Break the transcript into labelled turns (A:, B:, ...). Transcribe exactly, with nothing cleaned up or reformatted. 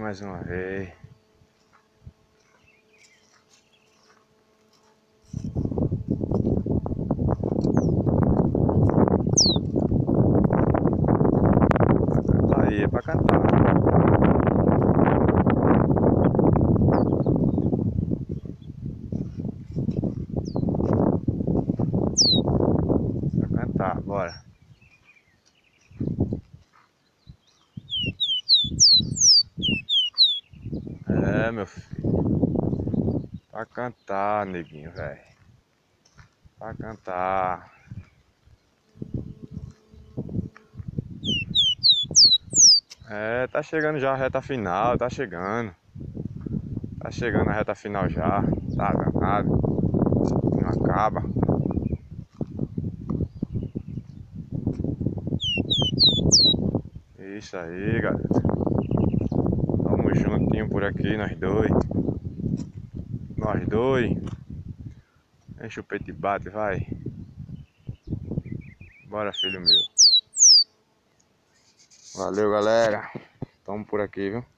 A: mais uma vez. Tá aí, é pra cantar. Pra cantar, bora. É, meu filho. Pra cantar, neguinho, velho. Pra cantar. É, tá chegando já a reta final, tá chegando. Tá chegando a reta final já. Tá danado. Não acaba. Isso aí, galera. Tamo juntinho por aqui, nós dois. Nós dois. Enche o peito e bate, vai. Bora, filho meu. Valeu, galera. Tamo por aqui, viu?